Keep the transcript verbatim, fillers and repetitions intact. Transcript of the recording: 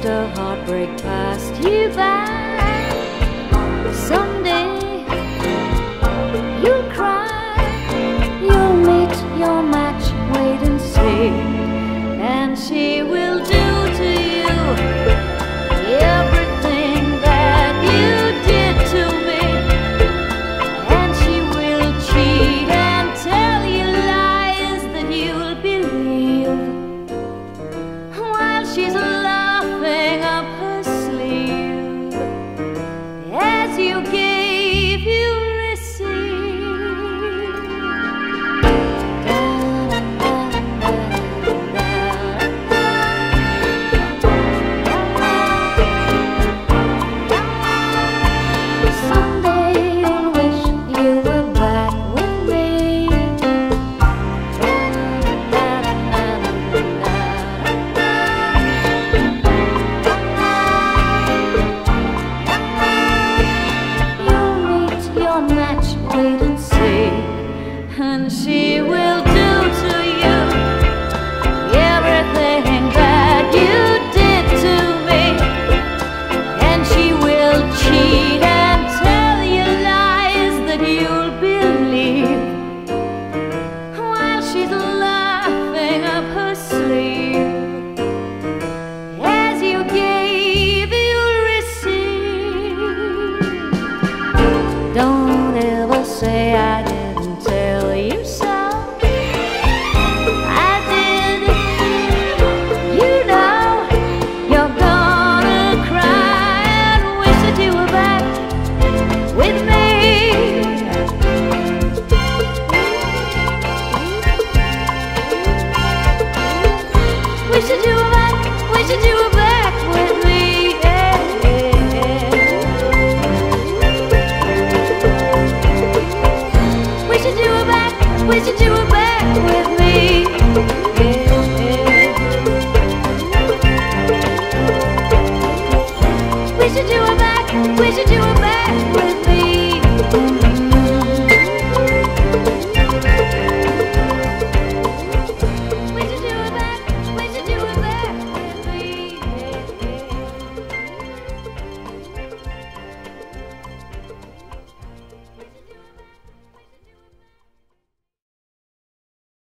just a heartbreak passed you by. Someday you'll cry, you'll meet your match, wait and see, and she will do to you everything that you did to me, and she will cheat and tell you lies that you'll believe, while she's laughing up her sleeve. As you gave, you received. Someday you'll wish you were back with me. You'll meet your match, wait and see, and she will do to you everything that you did to me, and she will cheat and tell you lies that you'll believe, while she's laughing up her sleeve. As you gave, you received. Don't ever say I didn't tell you so. I did. You know you're gonna cry and wish that you were back with me. Wish that you were back, wish that you were back with me. Yeah, yeah, yeah. Wish that you were back, wish that you were back.